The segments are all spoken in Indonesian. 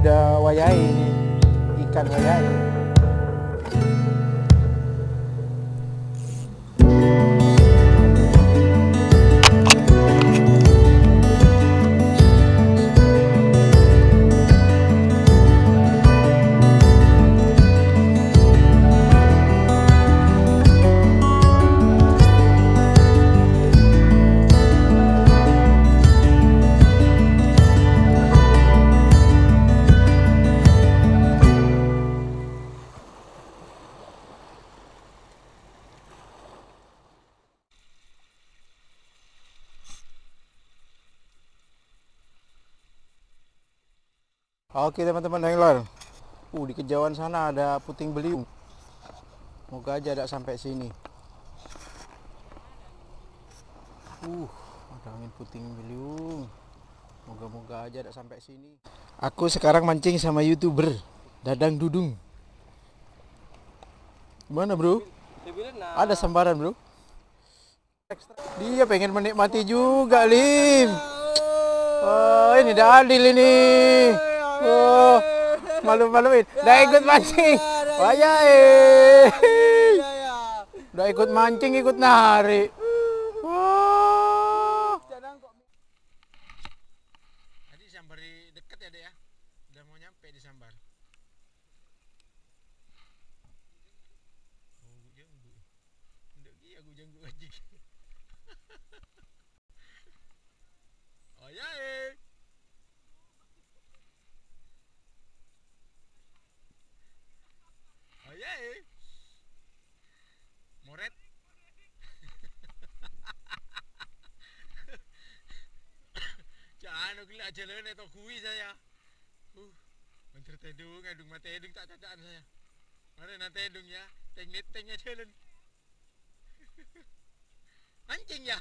udah wayai ini, ikan wayai. Oke teman-teman angler, di kejauhan sana ada puting beliung. Moga aja ada sampai sini. Ada angin puting beliung. Moga-moga aja ada sampai sini. Aku sekarang mancing sama YouTuber Dadang Dudung. Gimana bro? Ada sambaran bro? Dia pengen menikmati juga Lim. Oh ini dah adil ini. Oh, malu-maluin. Udah ikut mancing. Wayai. Udah ikut mancing, ikut narik. Wah. Tadi sambar di dekat ya, Dek ya. Udah mau nyampe di sambar. Oh, janggu. Ndak ki aku janggu aja. Wayai. Ayah, moret. Jangan gila jalan atau kui saya. Menteri tedung, adung mata tedung tak cadaan saya. Mana nanti tedung ya, tengnya jalan. Mancing ya.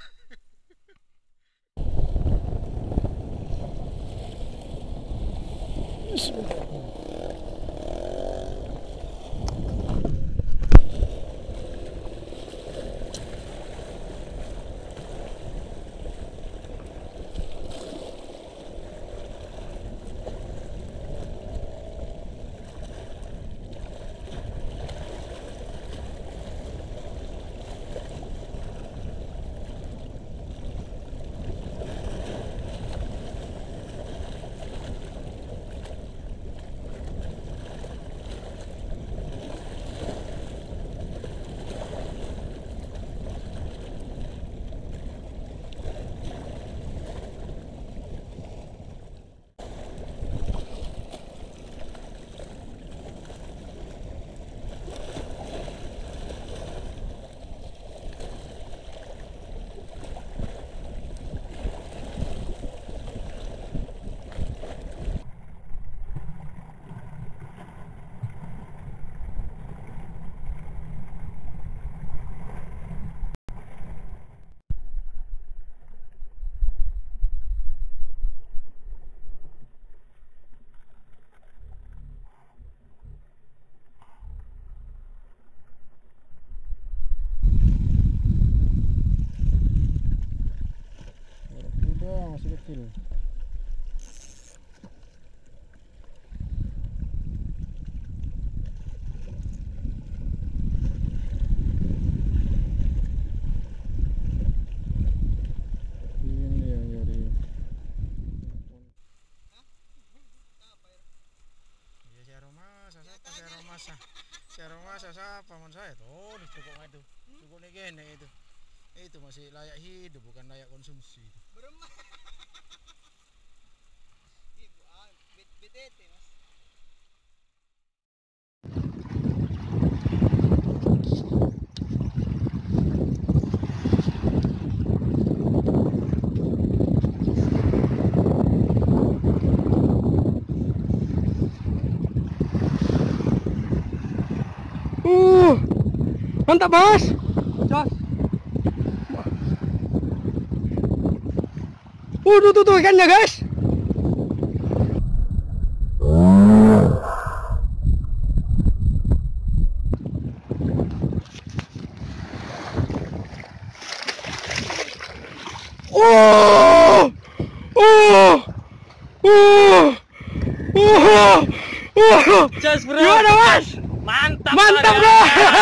Masih kecil. Siapa paman saya tuh cukup itu cukup negene itu masih layak hidup bukan layak konsumsi. Ibu BTT mas. Mantap mas. Jos. Tuh ikannya guys. Jos bro. Gimana Mas? Mantap. Mantap bro.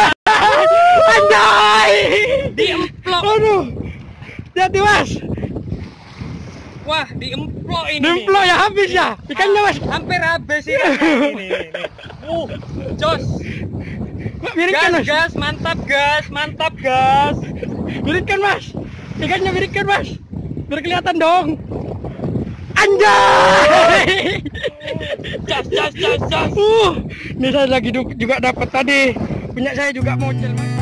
Anjay. Diemplok. Aduh. Hati Mas. Wah, diemplok ini. Diemplok ya, habis ya ikannya Mas. Hampir habis ini. Jos. Miringkan Mas. Gas, mantap gas, mantap gas. Miringkan Mas. Ikannya miringkan Mas. Biar kelihatan dong. Anjay. Jos. Ini saya lagi juga dapat tadi. Punya saya juga mocel Mas.